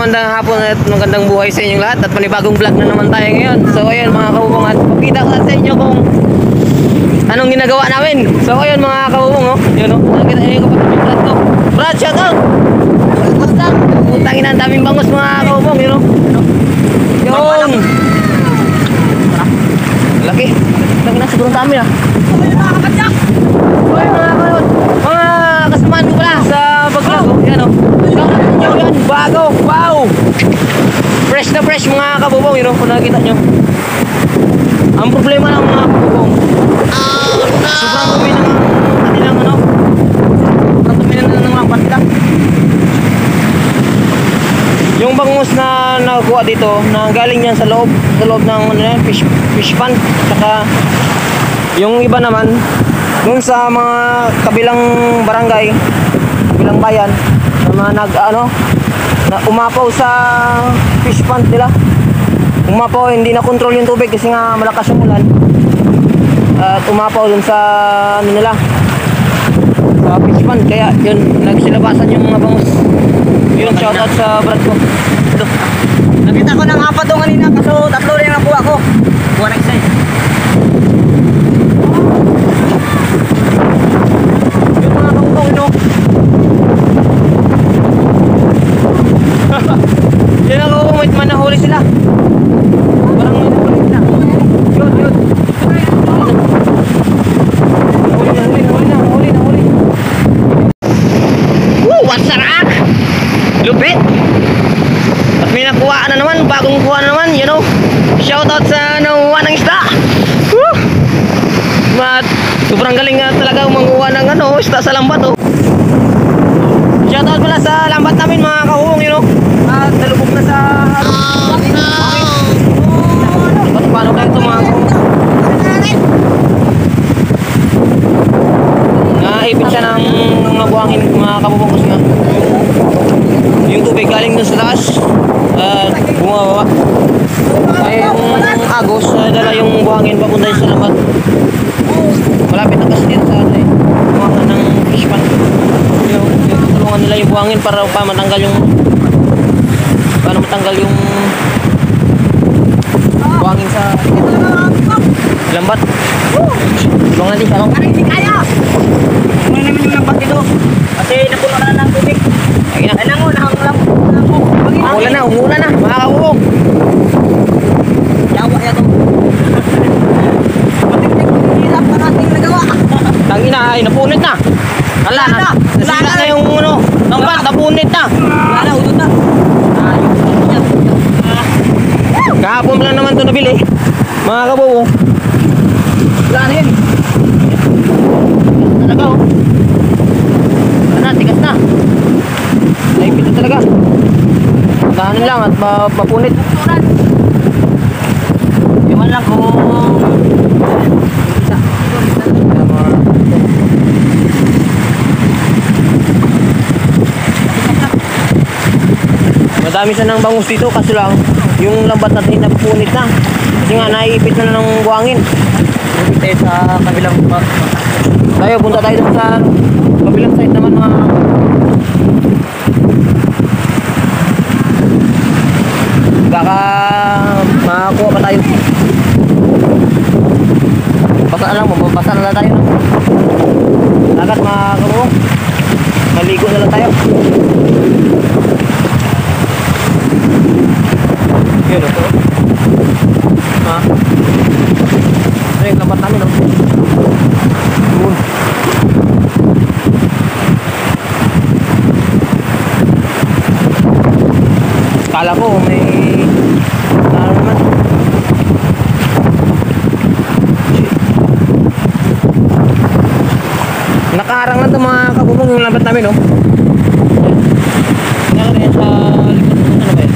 magandang hapon at magandang buhay sa inyong lahat at panibagong vlog na naman tayo ngayon. So ayun mga kabubong, at pakita ko sa inyo kung anong ginagawa namin. So ayun mga kabubong, oh. Yun oh, nakita niyo kapatid yung vlog ko. Brad, shout out! Basta, utangin ang daming bangus mga kabubong, yun oh. Yun! Laki! Laki na, sigurong dami ah. Ay mga kabubong, mga kasamaan ko pala sa vlog oh. Yan oh. Shout out nyo yan, bago, wow! Fresh na fresh mga kabubong, yun know, kung nakikita nyo. Ang problema ng mga kabubong, sobrang dumi ng kanilang ano, sobrang dumi ng mga patila. Yung bangus na nakuha dito, na galing yan sa loob ng ano yan, fish pond. Saka yung iba naman, dun sa mga kabilang barangay, kabilang bayan, na mga na umapaw sa fish pond nila. Umapaw, hindi na control yung tubig kasi nga malakas yung ulan. At umapaw dun sa ano nila, sa fish pond. Kaya yun, nagsilabasan yung mga bangus. Yun, shoutout sa brad ko. Ito. Nakita ko ng apat doon kanina, kaso tatlo rin ang nakuha ko. Kuha na isa eh. Yung mga kabubong, yun o. Yun ako, may manahuli sila. Parang may nahuli sila. Yun. Nahuli. Woo! Ang sarap! Lupit! At may nakuha na naman, bagong kuha na naman, you know. Shoutout sa nakuha ng isda. Woo! At sobrang galing nga talaga manguha ng ano, isda sa lambat oh. Shoutout pala sa lambat namin mga kahubong, you know. At nalubog na sa paano kayo ito mga naipit siya ng mga buhangin mga kabubong kasi nga yung tubig galing dun sa taas at bumababa ay yung agos dala yung buhangin papunta sa lambat. Malapit na kasi dito sa atin buhangan ng fish pond. Tulungan nila yung buhangin para matanggal yung buhangin sa lambat. Tulungan natin siya no? Hindi kaya! May naman yung lambat dito. Kasi napuno na ng tubig. Ay nango, nakangulap. Umulan na mga kabubong. Yawa yan to. Matigpig-hilap pa natin nagawa. Tangina ay napunit na. Wala na. Nasira na yung ano, lambat napunit na. Wala na, udot na. Kahapon lang naman ito nabili mga kabubong. Wala na yun. Talaga oh. Wala na, tigas na. Naipit na talaga. Tahanin lang at mapunit. Iwan lang kung isa. Madami siya ng bangus dito kasi lang yung lambat natin napunit na. Kasi nga naiipit na ng buhangin. Tayo sa kabilang Tayo, punta tayo dun sa kabilang side naman mga baka makakuha pa tayo. Basa na lang, mababasa na lang tayo no? Agad mga kabubong, maligo na lang tayo. Yun ito ha? Ano yung lambat namin no? Yun. Kala ko may ano naman. Nakaharang lang ito mga kabubong yung lambat namin no? Nakaharang yan sa likod. Ano ba yun?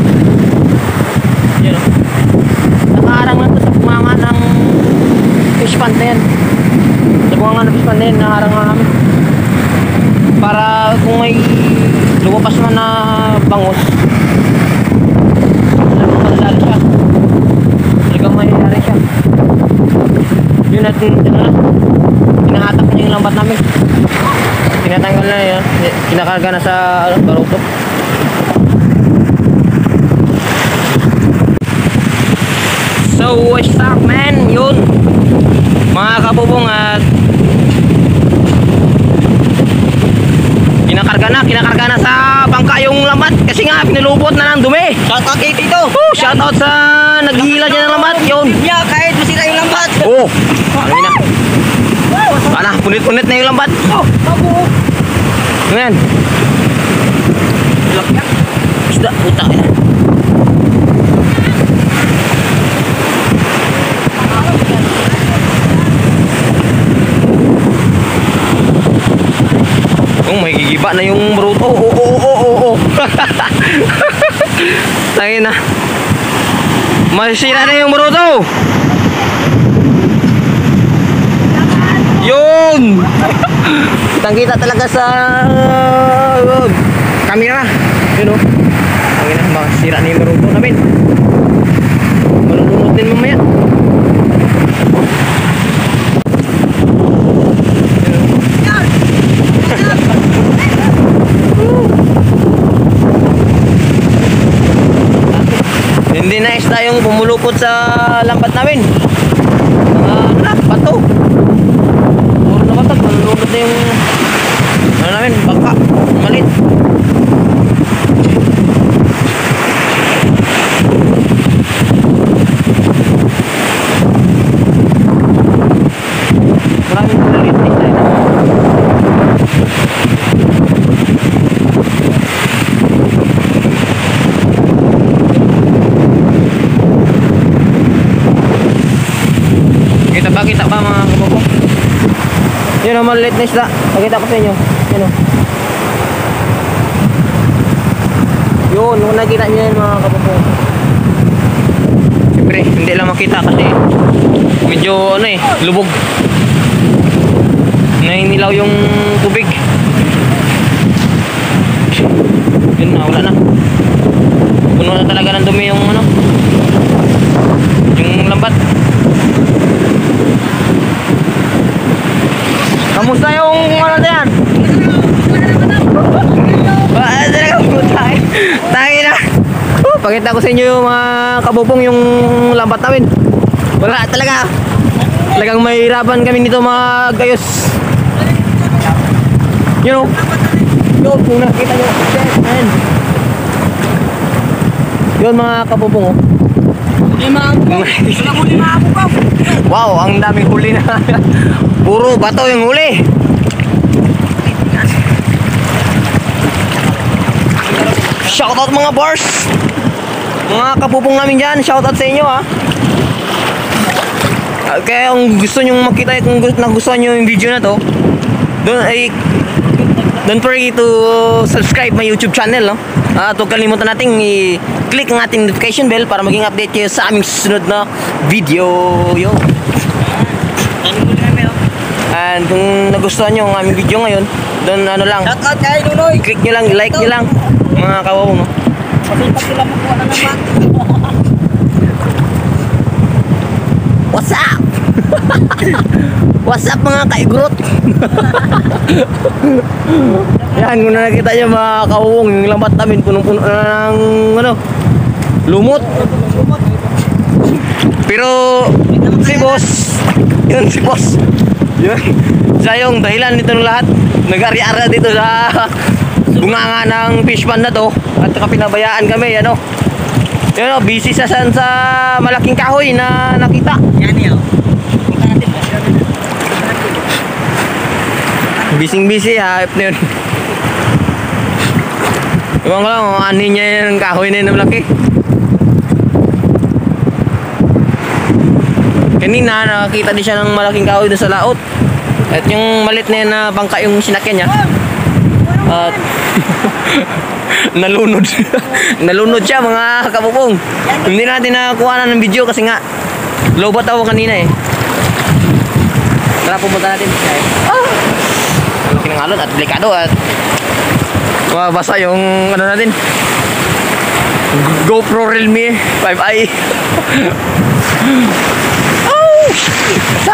Yun o. Nakaharang lang ito sa bunganga ng fish pond na yan. Sa bunganga ng fish pond na yan, nakaharang nga kami. Para kung may lumapas man na bangus, talagang siya. Talagang mahihari siya. Yun natin, hinahatak niya yung lambat namin. Tinatanggal na yun. Kinakarga na sa barutok. Yo, what's up man? Yun. Mga kabubong at kinakarga na sa bangka yung lambat kasi nga pinulubot na ng dumi. Shoutout kay Tito. Shoutout sa naghihila dyan ng lambat. Yun. Yeah, kahit masira yung lambat. Oh, ano na. Wala, punit-punit na yung lambat. Oh, tabo. Ayan. Isda, puta. Oh, may gigiba na yung bruto. Oh. Tangin na. Masira na yung bruto. Yun. Kitang-kita talaga sa camera. Yun o. Tangin na, masira na yung bruto namin. Malulunod din mamaya. Hindi na isda yung pumulupot sa lambat namin. Mga bato. Puro na bato. Malulupot na yung ano namin, bangka. Malit. Maraming malit na isda. Kita ba mga kababong? Yun o, maliit na isda. Pakita ko sa inyo. Yun o. Yun, kung nakita nyo yan mga kababong. Siyempre, hindi lang makita kasi medyo ano eh, lubog. Nahinilaw yung tubig. Yun na, wala na. Puno na talaga ng dumi yung ano, yung lambat. Kamusta yung ano na yan? Tayo na. Pakita ko sa inyo yung mga kabubong yung lambat namin. Wala talaga. Talagang mahirapan kami nito mga gayos. You know? Yun, kung nakita nyo. Yun mga kabubong oh. Wow, ang daming huli na. Puro bato yung huli. Shoutout mga bars. Mga kabubong namin dyan. Shoutout sa inyo ha. Kaya kung gusto nyo makita, kung nagustuhan nyo yung video na to, don't forget to subscribe my YouTube channel, no? At huwag kalimutan natin i-click ang ating notification bell para maging update kayo sa aming susunod na video. Yo. And kung nagustuhan nyo ang aming video ngayon, doon ano lang, Shoutout kay Nunoy. click nyo lang, like nyo lang, mga kawawong, no? Kasi pag sila makuha na naman. What's up? What's up mga kaigrot? Yan, kung nakikita nyo mga kawawong, yung lambat namin punong-puno na ng ano, lumot. Pero si boss, yun si boss, yun, siya yung dahilan nito ng lahat. Nag-ari-ara dito sa bunganga ng fish pond na to. At saka pinabayaan kami, ano. Yun o, busy sa malaking kahoy na nakita. Yan yun. Busy ha, hype na yun. Iwan ko lang kung ano niya yung kahoy na yun na malaki. Kanina nakakita din siya ng malaking kahoy doon sa laot. At yung malit na yun na bangka yung sinakyan niya. At nalunod. Nalunod siya mga kabubong. Hindi natin nakakuha na ng video kasi nga lobat ako kanina eh. Tara pumunta natin. Malaki ng alon at delikado at mabasa yung ano natin, GoPro Realme 5i. Oh! Basa!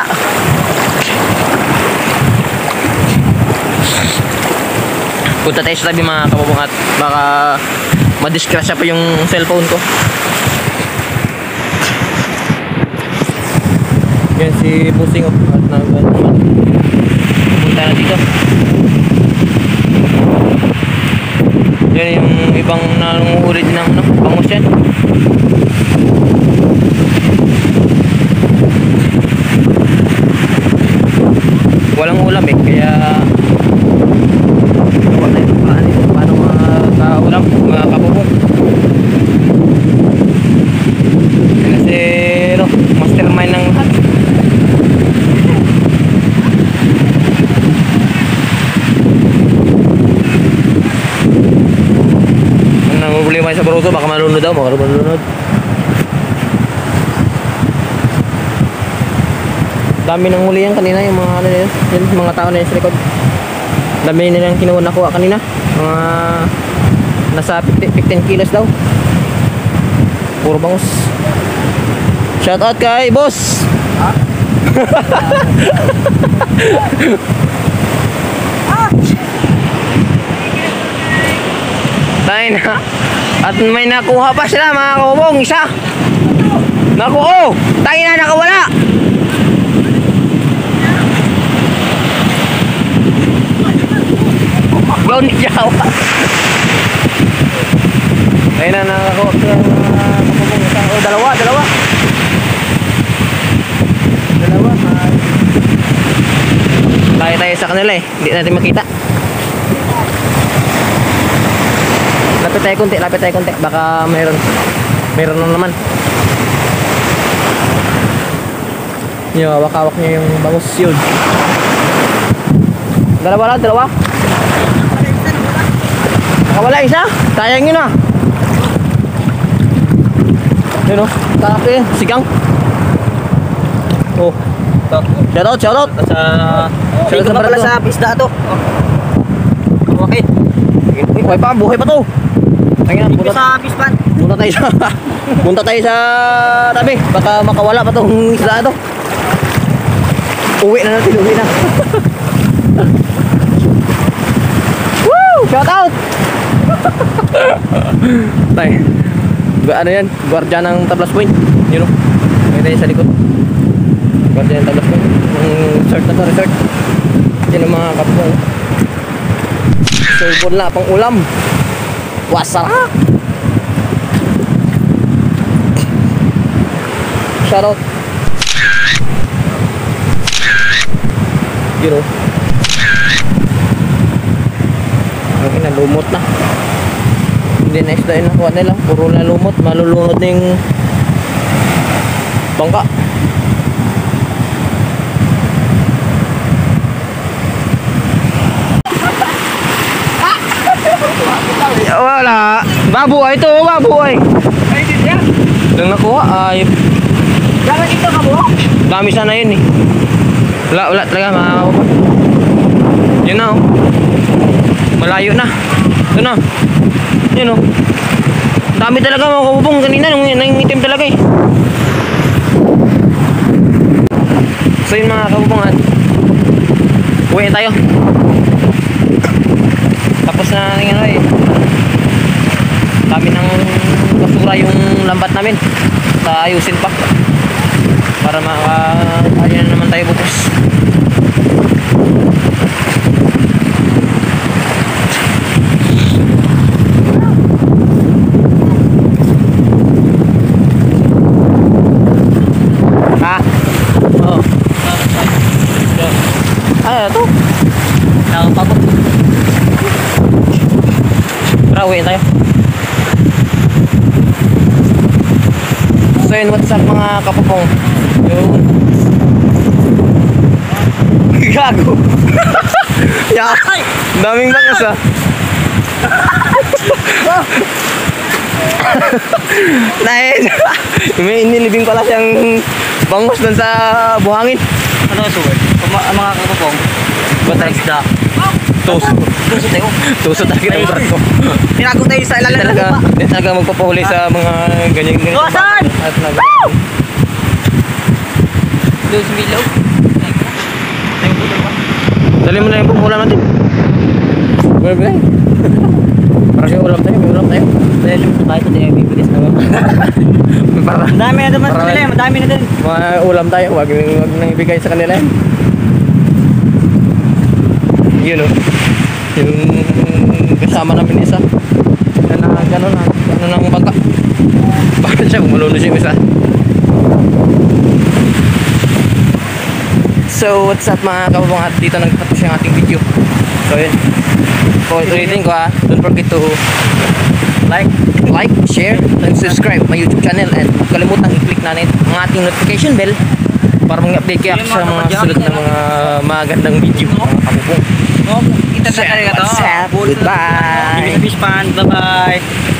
Punta tayo sa tabi mga kababong at baka madiskrasya pa yung cellphone ko. Yan si Busing at punta na dito. Yan yung ibang nangungulit ng bangus yan. Walang ulam eh, kaya gawa na yung paano makaulam, mga kapupong. Kasi mastermind ng lahat. Nangubuli mo sa baruso, baka malunod daw, baka malunod. Dami nang huli yan kanina, yung mga ano yun, yung mga tao na yun sa likod. Dami nilang nakuha kanina, mga nasa 15 kilos daw. Puro bangus. Shout out kay boss. Ha? Tayo na. At may nakuha pa sila mga kabubong, isa. Naku, tayo na nakawala. Gaw ni Jawa. Ayun na nakakuha sila mga kapupong isa. Oh, dalawa. Tayo sa kanila eh. Hindi natin makita. Lapit tayo konti. Baka mayroon na naman. Yung hawak-hawak niya yung bangus yun. Dalawa. Nakawala isa. Sayang yun ah. Yun oh. Takap eh. Sigang. Oh. Shoutout. Dito pa pala sa pisda to. Okay. Buhay pa to. Dito sa pispan. Punta tayo sa tabi. Baka makawala pa tong isla to. Uwi na. Woo! Shoutout! Tay. Ano yan? Guardian ng Tablas Point. Yun o. May tayo sa likod. Guardian ng Tablas Point. Resort na to, resort. Yan ang mga kapwa. Surbon na pang ulam. Wasarap! Shoutout. Yun o. Okay na, lumot na. Hindi na isda yung nakuha nila. Puro na lumot. Malulunod na yung bangka. Wala. Baboy ito, baboy. Ay, dito yan. Lang nakuha ay Dapat dito ka mo? dami sana yun eh. Wala talaga mga yun na oh. Malayo na. Ito na. Yun oh. Dami talaga mga kabubong kanina nung nangingitim talaga eh. So yun mga kabubongan. Uwi tayo. Tapos na ano eh. Dami ng basura yung lambat namin. Ayusin pa. Para makakaya na naman tayo bukas. Ha? Oo. Ay, ito. Nakapapot. Tara, uwi tayo. So yun, what's up mga kapupong? Yun. Gago. Yakay. Daming bangus ah. Dahil may inilibing pala siyang bangus doon sa buhangin. Ano suwet? Mga kapupong. Ba't isda? Tuso. Tuso tayo. Tuso talaga ng brat ko. Tinago tayo sa ilalim ng lupa. Hindi talaga magpapahuli sa mga ganyan. Tuwasan! At Doon sa milaw. dali mo na yung pupula natin. Bye-bye. Para siya ulam tayo, may ulam tayo. Dahil yung tayo ito, di ay bibilis naman. para Madami na naman sa Para- kanila eh. Madami na din. maulam tayo. Wag nang ibigay sa kanila. Yun o. Yung kasama namin isa. Na gano'n na. Ano nang bangka. Bakit siya? Malulus yung isa. So, what's up mga kababang, at dito nagtapos yung ating video. So, yun. So, ulitin ko ha. Don't forget to like, share, and subscribe my YouTube channel. And huwag kalimutang i-click na ang ating notification bell para mag-update kayo sa mga sunod na mga magandang video. Mga kababong. Oh, kita na talaga to. What's up? Goodbye. Fish pan. Bye-bye.